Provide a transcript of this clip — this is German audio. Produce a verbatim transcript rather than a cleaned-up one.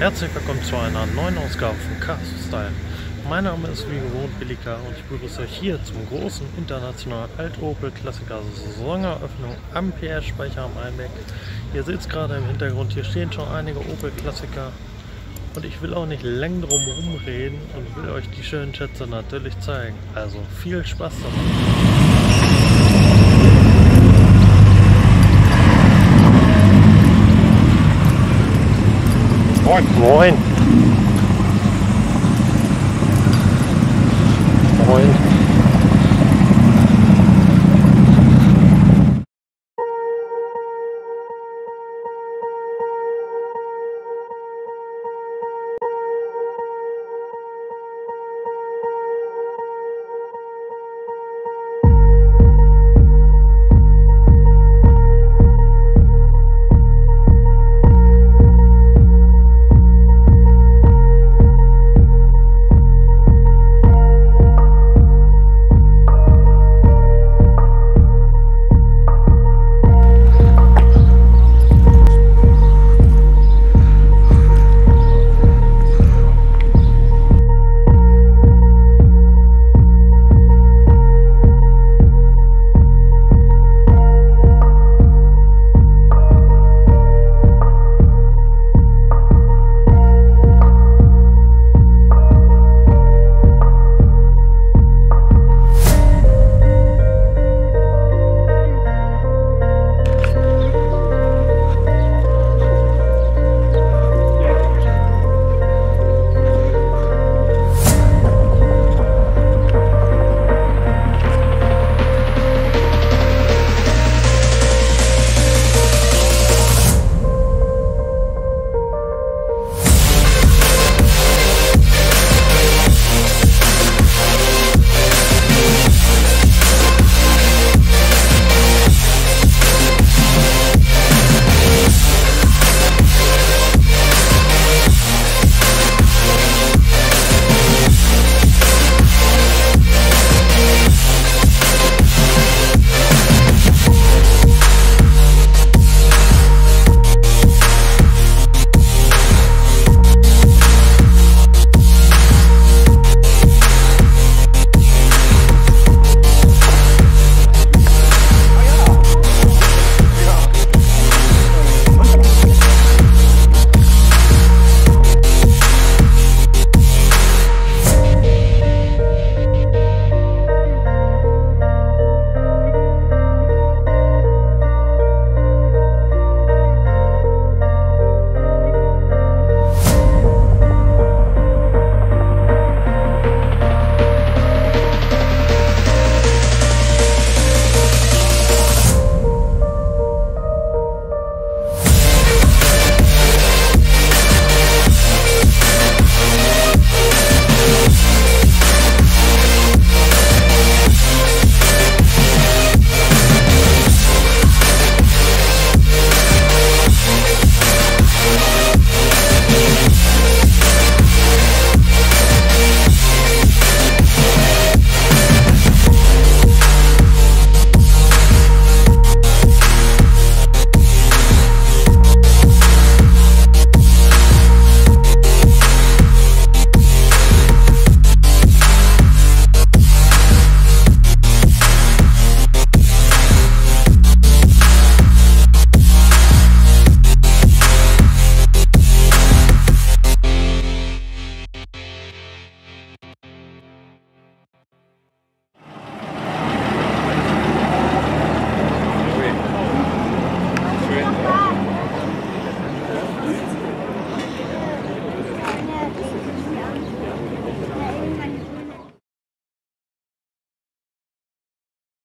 Herzlich willkommen zu einer neuen Ausgabe von Cars Style. Mein Name ist wie gewohnt Billika und ich begrüße euch hier zum großen internationalen Alt-Opel-Klassiker Saisoneröffnung am P S-Speicher am Einbeck. Ihr seht es gerade im Hintergrund, hier stehen schon einige Opel-Klassiker und ich will auch nicht lang drum herum reden und will euch die schönen Schätze natürlich zeigen. Also viel Spaß dabei! Moin! Moin! Moin!